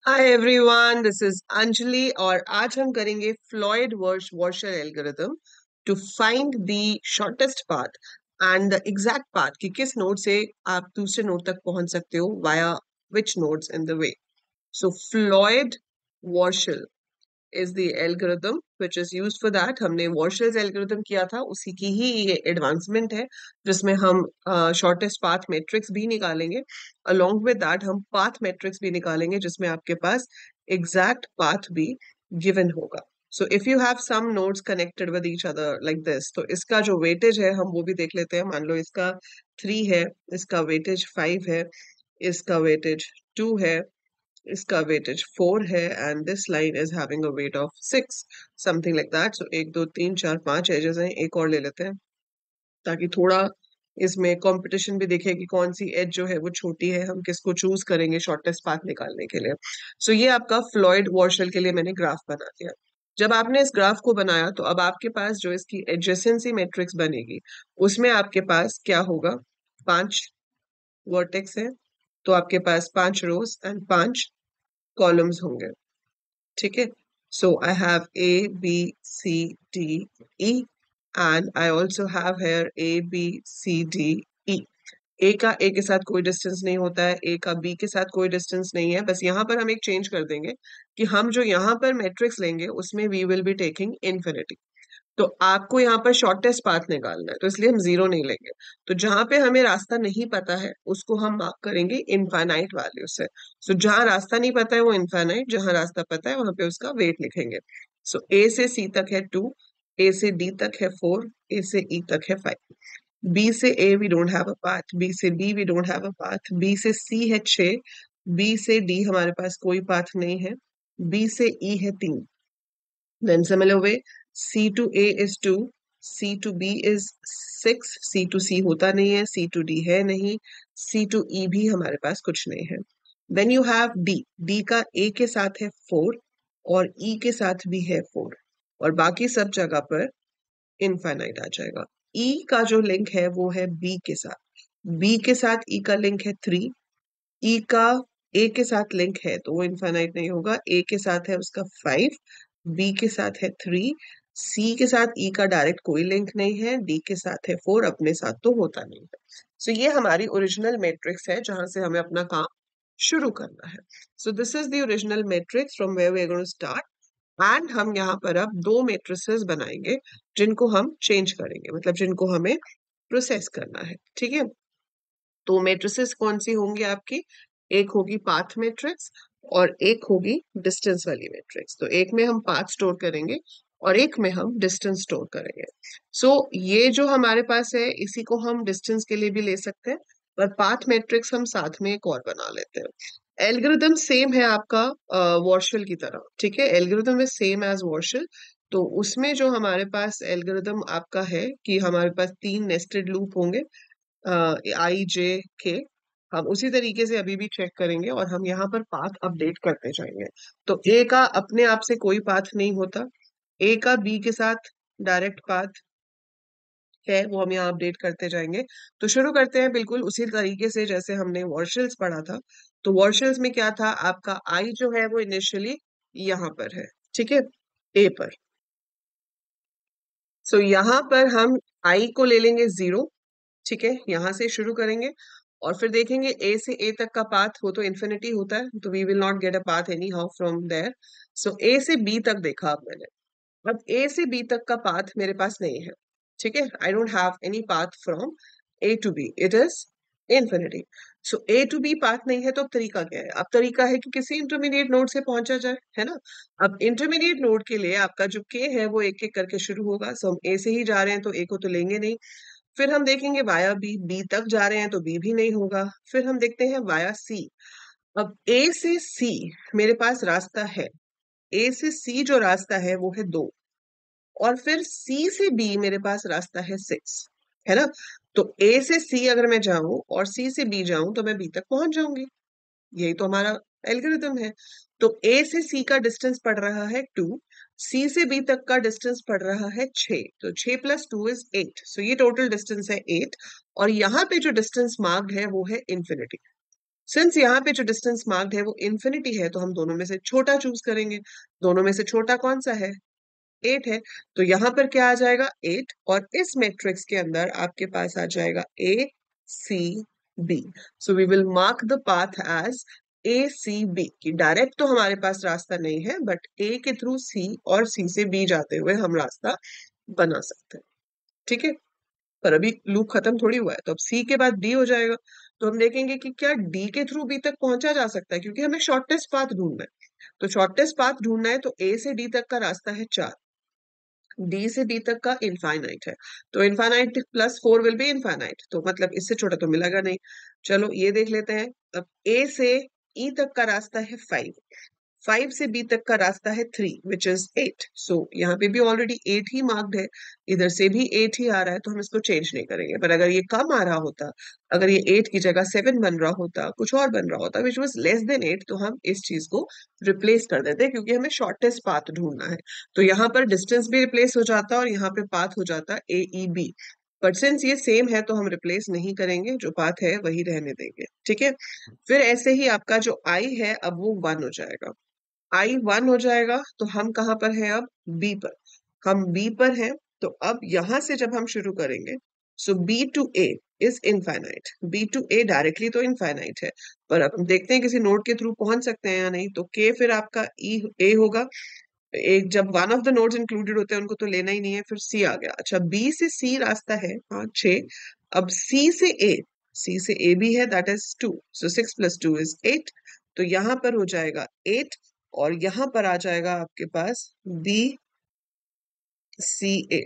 Hi everyone, this is Anjali और आज हम करेंगे Floyd Warshall algorithm to find the shortest path and the exact path कि किस नोड से आप दूसरे नोड तक पहुंच सकते हो via which nodes in the way. So Floyd Warshall is the algorithm which is used for that. हमने वॉशर्स एल्गोरिथम किया था, उसी की ही ये एडवांसमेंट है जिसमें हम शॉर्टेस्ट पाथ मैट्रिक्स भी निकालेंगे. अलोंग विद दैट हम पाथ मैट्रिक्स भी निकालेंगे जिसमें आपके पास एग्जैक्ट पाथ भी गिवन होगा. So if you have some nodes connected with each other like this, तो इसका जो वेटेज है हम वो भी देख लेते हैं. मान लो इसका 3 है, इसका वेटेज 5 है, इसका वेटेज 2 है, इसका वेटेज 4 है and this line is having a weight of 6, something like that. So 1 2 3 4 5 edges हैं, एक और ले लेते हैं ताकि थोड़ा इसमें कंपटीशन भी देखे कि कौन सी एज जो है वो छोटी है, हम किसको चूज करेंगे शॉर्टेस्ट पाथ निकालने के लिए. सो ये आपका फ्लॉयड वॉशर के लिए मैंने ग्राफ बना दिया. जब आपने इस ग्राफ को बनाया तो अब आपके पास जो इसकी एडजेसेंसी मैट्रिक्स बनेगी उसमें आपके पास क्या होगा, 5 वर्टेक्स है, तो आपके पास 5 रोज एंड 5 कॉलम्स होंगे. ठीक है. So I have A B C D E and I also have here A B C D E. A का ए के साथ कोई डिस्टेंस नहीं होता है, ए का बी के साथ कोई डिस्टेंस नहीं है. बस यहाँ पर हम एक चेंज कर देंगे कि हम जो यहाँ पर मैट्रिक्स लेंगे उसमें we will be taking infinity. तो आपको यहाँ पर शॉर्टेस्ट पाथ निकालना है तो इसलिए हम जीरो नहीं लेंगे. तो जहां पे हमें रास्ता नहीं पता है उसको हम मार्क करेंगे इनफाइनाइट वैल्यू से. सो जहां रास्ता नहीं पता है वो इनफाइनाइट, जहां रास्ता पता है वहां पे उसका वेट लिखेंगे. सो ए से सी तक है 2, ए से डी तक है 4, ए से ई तक है 5, बी से A we don't have a path, B से B we don't have a path, B से सी है 6, बी से डी हमारे पास कोई पाथ नहीं है, बी से ई है 3. Then similar way, C to A is 2, C to B is 6, C to C होता नहीं है, C to D है नहीं, C to E भी हमारे पास कुछ नहीं है. Then you have D, D का A के साथ है 4 और E के साथ भी है 4 और बाकी सब जगह पर इनफाइनाइट आ जाएगा. E का जो लिंक है वो है B के साथ, B के साथ E का लिंक है 3, E का A के साथ लिंक है तो वो इनफाइनाइट नहीं होगा. A के साथ है उसका 5, B के साथ है 3, C के साथ E का डायरेक्ट कोई लिंक नहीं है, D के साथ है 4, अपने साथ तो होता नहीं है. सो ये हमारी ओरिजिनल मैट्रिक्स है जहां से हमें अपना काम शुरू करना है. So this is the original matrix from where we are going to start. And हम यहाँ पर अब दो मैट्रिसेस बनाएंगे जिनको हम चेंज करेंगे, मतलब जिनको हमें प्रोसेस करना है. ठीक है. तो मैट्रिसेस कौन सी होंगी आपकी, एक होगी पाथ मैट्रिक्स और एक होगी डिस्टेंस वाली मैट्रिक्स. तो एक में हम पाथ स्टोर करेंगे और एक में हम डिस्टेंस स्टोर करेंगे. सो ये जो हमारे पास है इसी को हम डिस्टेंस के लिए भी ले सकते हैं, पर पाथ मैट्रिक्स हम साथ में एक और बना लेते हैं. एल्गोरिथम सेम है आपका वॉशल की तरह. ठीक है, algorithm is same as Warshall. तो उसमें जो हमारे पास एल्गोरिथम आपका है कि हमारे पास 3 नेस्टेड लूप होंगे, आई जे के. हम उसी तरीके से अभी भी चेक करेंगे और हम यहाँ पर पाथ अपडेट करते जाएंगे. तो ए का अपने आप से कोई पाथ नहीं होता, ए का बी के साथ डायरेक्ट पाथ है, वो हम यहाँ अपडेट करते जाएंगे. तो शुरू करते हैं बिल्कुल उसी तरीके से जैसे हमने वॉशल्स पढ़ा था. तो वॉशल्स में क्या था, आपका आई जो है वो इनिशियली यहाँ पर है. ठीक है, ए पर. सो यहाँ पर हम आई को ले लेंगे 0. ठीक है, यहां से शुरू करेंगे और फिर देखेंगे ए से ए तक का पाथ वो तो इन्फिनिटी होता है, तो we will not get a path anyhow from there. So A से बी तक देखा अब मैंने. अब ए से बी तक का पाथ मेरे पास नहीं है. ठीक है, I don't have any path from A to B, it is infinity. So A to B path नहीं है तो अब तरीका क्या है, अब तरीका है कि किसी इंटरमीडिएट नोड से पहुंचा जाए, है ना. अब इंटरमीडिएट नोड के लिए आपका जो के है वो एक एक करके शुरू होगा. सो हम ए से ही जा रहे हैं तो ए को तो लेंगे नहीं. फिर हम देखेंगे वाया बी, बी तक जा रहे हैं तो बी भी नहीं होगा. फिर हम देखते हैं वाया सी. अब ए से सी मेरे पास रास्ता है, ए से सी जो रास्ता है वो है 2 और फिर सी से बी मेरे पास रास्ता है 6, है ना. तो ए से सी अगर मैं जाऊं और सी से बी जाऊं तो मैं बी तक पहुंच जाऊंगी. यही तो हमारा एल्गोरिथम है. तो ए से सी का डिस्टेंस पड़ रहा है 2, सी से बी तक का डिस्टेंस पड़ रहा है 6, तो 6 + 2 इज 8. सो ये टोटल डिस्टेंस है 8 और यहाँ पे जो डिस्टेंस मार्क्ड है वो है इन्फिनिटी. सिंस यहाँ पे जो डिस्टेंस मार्क्ड है वो इन्फिनिटी है, तो हम दोनों में से छोटा चूज करेंगे। दोनों में से छोटा कौन सा है? 8 है। तो यहाँ पर क्या आ जाएगा? 8। और इस मैट्रिक्स के अंदर आपके पास आ जाएगा A C B। So we will mark the path as ACB। कि डायरेक्ट तो हमारे पास रास्ता नहीं है, बट A के थ्रू C और C से B जाते हुए हम रास्ता बना सकते हैं। ठीक है, पर अभी लूप खत्म थोड़ी हुआ है, तो अब C के बाद D हो जाएगा। तो हम देखेंगे कि क्या D के थ्रू B तक पहुंचा जा सकता है, क्योंकि हमें शॉर्टेस्ट पाथ ढूंढना है। तो शॉर्टेस्ट पाथ ढूंढना है, तो A से D तक का रास्ता है 4, डी से डी तक का इनफाइनाइट है। तो infinite plus 4 will be infinite, तो मतलब इससे छोटा तो मिलेगा नहीं। चलो ये देख लेते हैं। अब ए से ई तक का रास्ता है 5, 5 से बी तक का रास्ता है 3 विच इज 8। सो यहाँ पे भी ऑलरेडी 8 ही मार्क्ड है, इधर से भी 8 ही आ रहा है, तो हम इसको चेंज नहीं करेंगे। पर अगर ये कम आ रहा होता, अगर ये 8 की जगह 7 बन रहा होता, कुछ और बन रहा होता विच वॉज लेस देन 8, तो हम इस चीज को रिप्लेस कर देते, क्योंकि हमें शॉर्टेस्ट पाथ ढूंढना है। तो यहाँ पर डिस्टेंस भी रिप्लेस हो जाता और यहाँ पे पाथ हो जाता A E B. But since ये सेम है तो हम रिप्लेस नहीं करेंगे, जो पाथ है वही रहने देंगे। ठीक है, फिर ऐसे ही आपका जो आई है अब वो 1 हो जाएगा। आई 1 हो जाएगा, तो हम कहाँ पर हैं अब? बी पर। हम बी पर हैं, तो अब यहां से जब हम शुरू करेंगे, so B to A is infinite. B to A directly तो इनफाइनाइट है, पर अब हम देखते हैं किसी नोड के थ्रू पहुंच सकते हैं या नहीं। तो के फिर आपका ई ए होगा। एक जब one of the nodes included होते हैं उनको तो लेना ही नहीं है। फिर सी आ गया। अच्छा, बी से सी रास्ता है, हाँ 6। अब सी से ए, सी से ए भी है, that is 2। So 6 plus 2 is 8। तो यहां पर हो जाएगा 8, और यहां पर आ जाएगा आपके पास बी सी ए।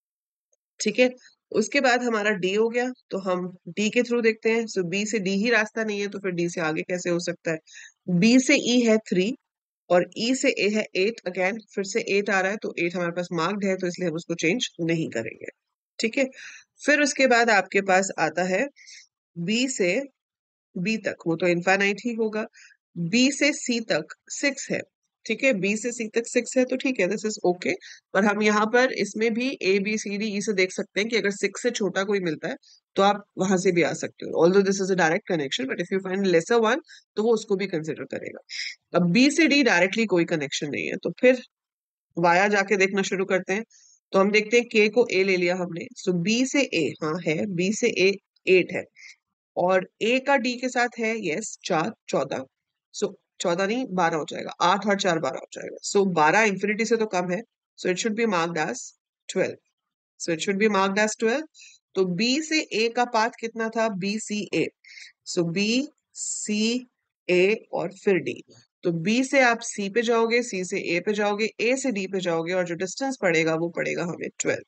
ठीक है, उसके बाद हमारा डी हो गया, तो हम डी के थ्रू देखते हैं। सो बी से डी ही रास्ता नहीं है, तो फिर डी से आगे कैसे हो सकता है? बी से ई है 3, और ई से ए है 8। अगेन फिर से 8 आ रहा है, तो 8 हमारे पास मार्क्ड है, तो इसलिए हम उसको चेंज नहीं करेंगे। ठीक है, फिर उसके बाद आपके पास आता है बी से बी तक, वो तो इनफाइनाइट ही होगा। बी से सी तक 6 है। ठीक है, बी से सी तक 6 है, तो ठीक है, दिस इज ओके। पर हम यहाँ पर इसमें भी ए बी सी डी ई से देख सकते हैं कि अगर 6 से छोटा कोई मिलता है तो आप वहां से भी आ सकते हो। Although this is a direct connection, but if you find lesser one, तो वो उसको भी कंसिडर करेगा। अब बी से डी डायरेक्टली कोई कनेक्शन नहीं है, तो फिर वाया जाके देखना शुरू करते हैं। तो हम देखते हैं के को ए ले लिया हमने, सो बी से ए, हाँ है, बी से ए 8 है, और ए का डी के साथ है, यस 4, 14। सो 14 नहीं, 12 हो जाएगा। 8 और 4 12 हो जाएगा। सो 12 इंफिनिटी से तो कम है, so it should be marked as 12। So it should be marked as 12। तो बी से ए का पाथ कितना था? बी सी ए। सो बी सी ए और फिर डी। तो बी से आप सी पे जाओगे, सी से ए पे जाओगे, ए से डी पे जाओगे, और जो डिस्टेंस पड़ेगा वो पड़ेगा हमें 12।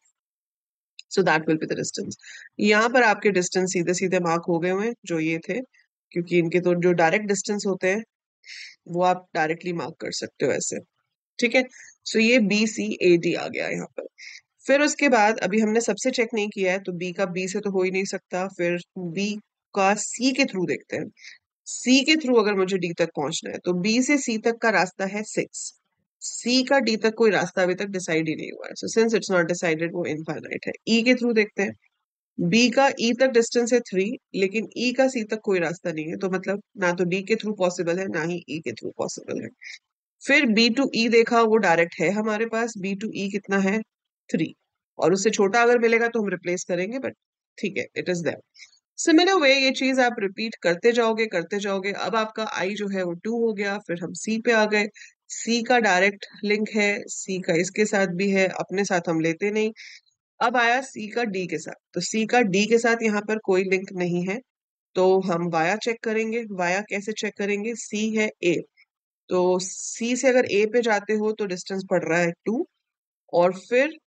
So that will be the distance. यहाँ पर आपके डिस्टेंस सीधे सीधे मार्क हो गए हुए हैं जो ये थे, क्योंकि इनके तो जो डायरेक्ट डिस्टेंस होते हैं वो आप डायरेक्टली मार्क कर सकते हो ऐसे। ठीक है, सो ये बी सी ए डी आ गया यहाँ पर। फिर उसके बाद अभी हमने सबसे चेक नहीं किया है, तो बी का बी से तो हो ही नहीं सकता। फिर बी का सी के थ्रू देखते हैं। सी के थ्रू अगर मुझे डी तक पहुंचना है, तो बी से सी तक का रास्ता है 6। सी का डी तक कोई रास्ता अभी तक डिसाइड ही नहीं हुआ है, so since it's not decided, वो इनफाइनाइट है। ई के थ्रू देखते हैं। बी का ई तक डिस्टेंस है 3, लेकिन ई का सी तक कोई रास्ता नहीं है, तो मतलब ना तो डी के थ्रू पॉसिबल है, ना ही ई के थ्रू पॉसिबल है। फिर बी टू ई देखा, वो डायरेक्ट है हमारे पास। बी टू ई कितना है? 3, और उससे छोटा अगर मिलेगा तो हम रिप्लेस करेंगे, बट ठीक है, it is there. Similar way ये चीज आप रिपीट करते जाओगे करते जाओगे। अब आपका आई जो है वो 2 हो गया। फिर हम सी पे आ गए। सी का डायरेक्ट लिंक है, सी का इसके साथ भी है, अपने साथ हम लेते नहीं। अब आया सी का डी के साथ, तो सी का डी के साथ यहाँ पर कोई लिंक नहीं है, तो हम वाया चेक करेंगे। वाया कैसे चेक करेंगे? सी है ए, तो सी से अगर ए पे जाते हो तो डिस्टेंस पड़ रहा है 2, और फिर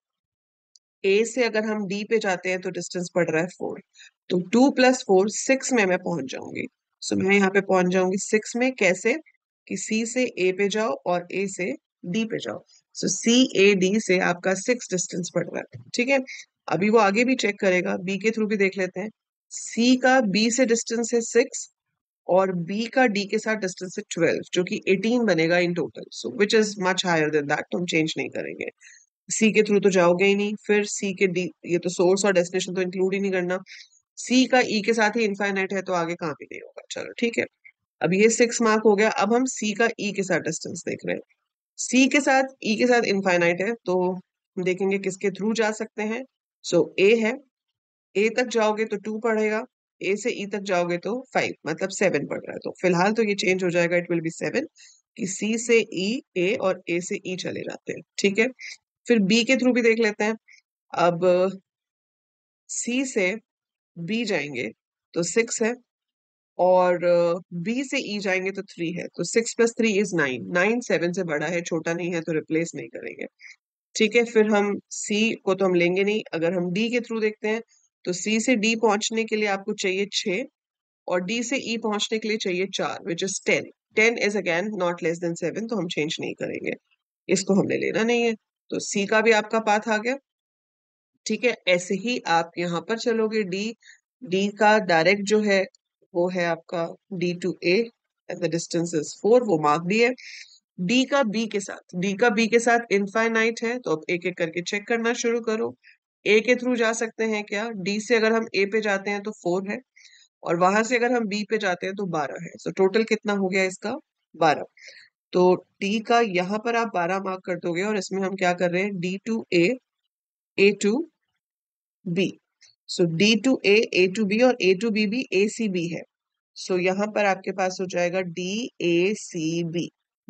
ए से अगर हम डी पे जाते हैं तो डिस्टेंस पड़ रहा है 4। तो 2 प्लस 4 6 में मैं पहुंच जाऊंगी। सो मैं यहाँ पे पहुंच जाऊंगी 6 में। कैसे? कि सी से ए पे जाओ और ए से डी पे जाओ। सो सी ए डी से आपका 6 डिस्टेंस पड़ रहा है। ठीक है, अभी वो आगे भी चेक करेगा, बी के थ्रू भी देख लेते हैं। सी का बी से डिस्टेंस है 6, और बी का डी के साथ डिस्टेंस है 12, जो कि 18 बनेगा in total. So which is much higher than that, तो हम चेंज नहीं करेंगे। सी के थ्रू तो जाओगे ही नहीं। फिर सी के डी, ये तो सोर्स और डेस्टिनेशन तो इंक्लूड ही नहीं करना। सी का ई के साथ ही इनफाइनाइट है, तो आगे कहाँ भी नहीं होगा। चलो ठीक है, अब ये 6 मार्क हो गया। अब हम सी का ई के साथ डिस्टेंस देख रहे हैं। सी के साथ ई के साथ इनफाइनाइट है, तो हम देखेंगे किसके थ्रू जा सकते हैं। सो ए है, ए तक जाओगे तो 2 पढ़ेगा, ए से ई तक जाओगे तो 5, मतलब 7 पढ़ रहा है। तो फिलहाल तो ये चेंज हो जाएगा, इट विल बी 7, कि सी से ई ए और ए से ई चले जाते हैं। ठीक है, फिर बी के थ्रू भी देख लेते हैं। अब सी से बी जाएंगे तो 6 है, और बी से ई जाएंगे तो 3 है, तो 6 + 3 = 9। 9 7 से बड़ा है, छोटा नहीं है, तो रिप्लेस नहीं करेंगे। ठीक है, फिर हम सी को तो हम लेंगे नहीं। अगर हम डी के थ्रू देखते हैं तो सी से डी पहुंचने के लिए आपको चाहिए 6, और डी से ई पहुंचने के लिए चाहिए 4, which is 10। 10 is again not less than 7, तो हम चेंज नहीं करेंगे, इसको हमने लेना नहीं है। तो सी का भी आपका पाथ आ गया। ठीक है, ऐसे ही आप यहाँ पर चलोगे, डी डी का डायरेक्ट जो है वो है आपका D to A, and the distance is 4, वो मार्क भी है। डी का बी के साथ इनफाइनाइट है, तो अब एक एक करके चेक करना शुरू करो। ए के थ्रू जा सकते हैं क्या? डी से अगर हम ए पे जाते हैं तो 4 है, और वहां से अगर हम बी पे जाते हैं तो 12 है। सो टोटल कितना हो गया इसका? 12। तो डी का यहाँ पर आप 12 मार्क कर दोगे, और इसमें हम क्या कर रहे हैं? D to A, A to B। So D to A, A to B, और A to B भी ACB है। सो यहाँ पर आपके पास हो जाएगा DACB।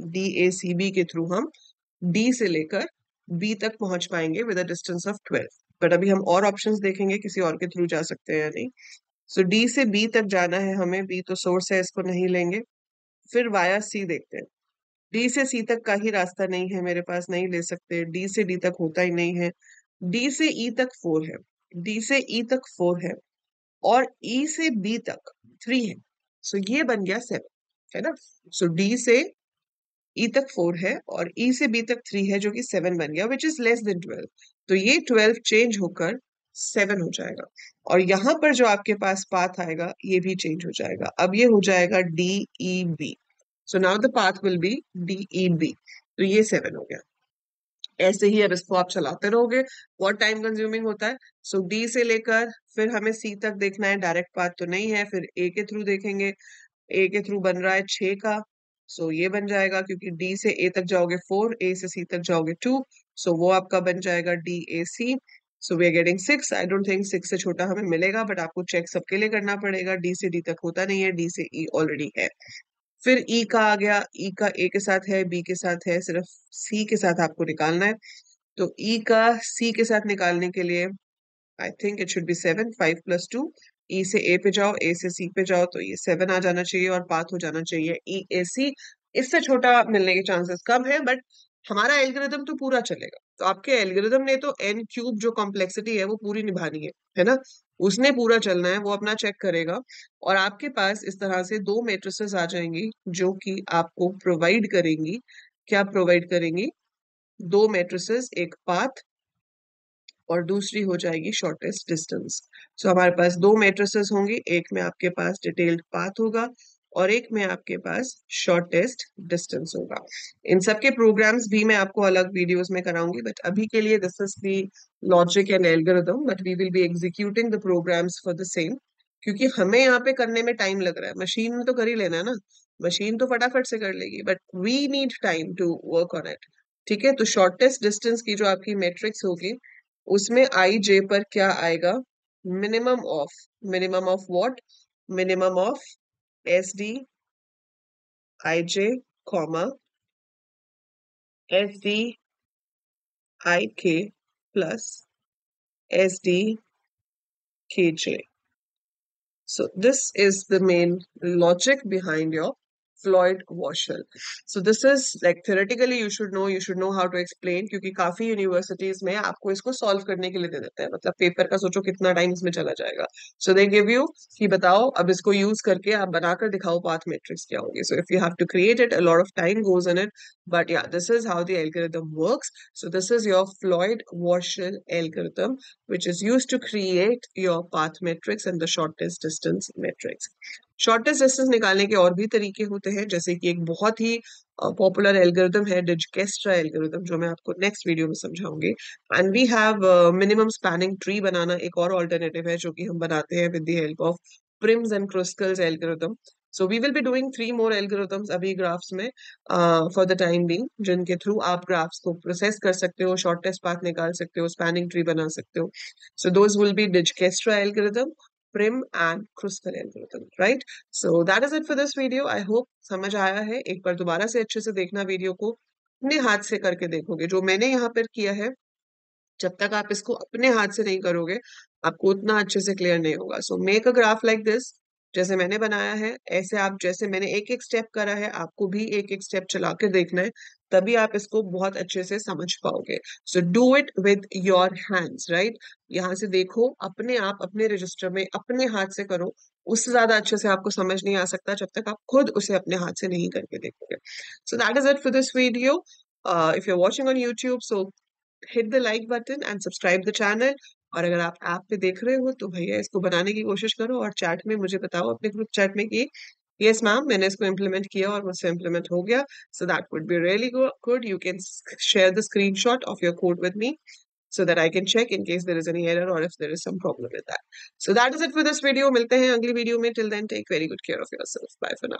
DACB के थ्रू हम डी से लेकर बी तक पहुंच पाएंगे with a distance of 12। But अभी हम और ऑप्शंस देखेंगे किसी और के थ्रू जा सकते हैं या नहीं। सो डी से बी तक जाना है हमें, बी तो सोर्स है, इसको नहीं लेंगे। फिर वाया सी देखते हैं। डी से सी तक का ही रास्ता नहीं है मेरे पास, नहीं ले सकते। डी से डी तक होता ही नहीं है। डी से ई तक 4 है, डी से ई तक 4 है, और ई से बी तक 3 है। सो ये बन गया 7, है ना। सो डी से ई तक 4 है, और ई से बी तक 3 है, जो कि 7 बन गया, विच इज लेस देन 12। तो ये 12 चेंज होकर 7 हो जाएगा, और यहाँ पर जो आपके पास पाथ आएगा ये भी चेंज हो जाएगा। अब ये हो जाएगा DEB। So now the path will be DEB। तो ये 7 हो गया। ऐसे ही अब इसको आप चलाते रहोगे। बहुत टाइम कंज्यूमिंग होता है। सो डी से लेकर फिर हमें सी तक देखना है, डायरेक्ट पाथ तो नहीं है। फिर ए के थ्रू देखेंगे, ए के थ्रू बन रहा है 6 का। सो ये बन जाएगा, क्योंकि डी से ए तक जाओगे 4, ए से सी तक जाओगे 2। सो वो आपका बन जाएगा DAC। So we are getting 6। I don't think 6 से छोटा हमें मिलेगा, बट आपको चेक सबके लिए करना पड़ेगा। डी से डी तक होता नहीं है, डी से ई ऑलरेडी है। फिर ई का आ गया, ई का ए के साथ है, बी के साथ है, सिर्फ सी के साथ आपको निकालना है। तो ई का सी के साथ निकालने के लिए I think it should be 7। 5 + 2, E से ए पे जाओ, ए से सी पे जाओ, तो ये 7 आ जाना चाहिए, और पाथ हो जाना चाहिए EAC। इससे छोटा मिलने के चांसेस कम है, बट हमारा एल्गोरिदम तो पूरा चलेगा। तो आपके एल्गोरिदम ने तो n³ जो कॉम्प्लेक्सिटी है वो पूरी निभानी है ना। उसने पूरा चलना है, वो अपना चेक करेगा, और आपके पास इस तरह से 2 मेट्रिसेस आ जाएंगी जो कि आपको प्रोवाइड करेंगी। क्या प्रोवाइड करेंगी? 2 मेट्रिसेस, एक पाथ और दूसरी हो जाएगी शॉर्टेस्ट डिस्टेंस। सो हमारे पास 2 मेट्रिसेस होंगी, एक में आपके पास डिटेल्ड पाथ होगा, और एक में आपके पास शॉर्टेस्ट डिस्टेंस होगा। इन सब के प्रोग्राम्स भी मैं आपको अलग वीडियोस में कराऊंगी, बट अभी के लिए this is the logic and algorithm, but we will be executing the programs for the same. क्योंकि हमें यहाँ पे करने में टाइम लग रहा है, मशीन में तो कर ही लेना है ना। मशीन तो फटाफट से कर लेगी, but we need time to work on it. ठीक है, तो शॉर्टेस्ट डिस्टेंस की जो आपकी मैट्रिक्स होगी, उसमें IJ पर क्या आएगा? Minimum of what? Minimum of SD IJ, comma SD IK प्लस SD KJ. So this is the main logic behind your Floyd-Warshall. So this is like theoretically you should know how to explain, क्योंकि काफी universities में आपको इसको solve करने के लिए दे देते हैं। मतलब पेपर का सोचो कितना टाइम इसमें चला जाएगा। सो दे गिव यू कि बताओ अब इसको यूज करके आप बनाकर दिखाओ पाथ मैट्रिक्स क्या होगी। So if you have to create it, a lot of time goes in it, but yeah, this is how the algorithm works. So this is your Floyd-Warshall algorithm, which is used to create your path matrix and the shortest distance matrix. Shortest distance निकालने के और भी तरीके होते हैं, जैसे कि एक बहुत ही पॉपुलर एल्गोरिथम है डिजक्स्ट्रा एल्गोरिथम, जो मैं आपको नेक्स्ट वीडियो में समझाऊंगी। And we have minimum spanning tree बनाना एक और ऑल्टरनेटिव है, जो कि हम बनाते हैं with the help of Prim's and Kruskal's algorithm. So we will be doing 3 more algorithms अभी ग्राफ्स में फॉर द टाइम बीइंग, जिनके थ्रू आप ग्राफ्स को प्रोसेस कर सकते हो, शॉर्टेस्ट पाथ निकाल सकते हो, स्पैनिंग ट्री बना सकते हो. So those will be Digikestra algorithm, Prim and Kruskal algorithm, right? So that is it for this video. I hope समझ आया है. एक बार दोबारा से अच्छे से देखना वीडियो को, अपने हाथ से करके देखोगे. जो मैंने यहाँ पर किया है, जब तक आप इसको अपने हाथ से नहीं करोगे, आपको उतना अच्छे से क्लियर नहीं होगा. So make a graph like this, जैसे मैंने बनाया है ऐसे आप, जैसे मैंने एक एक स्टेप करा है, आपको भी एक एक स्टेप चला के देखना है, तभी आप इसको बहुत अच्छे से समझ पाओगे. So do it with your hands, right? यहाँ से देखो, अपने आप अपने रजिस्टर में अपने हाथ से करो. उससे ज्यादा अच्छे से आपको समझ नहीं आ सकता जब तक आप खुद उसे अपने हाथ से नहीं करके देखोगे. So that is it for this video. If you're watching on YouTube, so hit the like button and subscribe the channel. और अगर आप ऐप पे देख रहे हो तो भैया इसको बनाने की कोशिश करो और चैट में मुझे बताओ, अपने ग्रुप चैट में, कि यस मैम मैंने इसको इम्प्लीमेंट किया और मुझसे इम्प्लीमेंट हो गया. So that would be really good. You can share the screenshot of your code with me so that I can check in case there is any error or if there is some problem with that. So that is it for this video. मिलते हैं अगली video में. Till then, take very good care of yourself. Bye for now.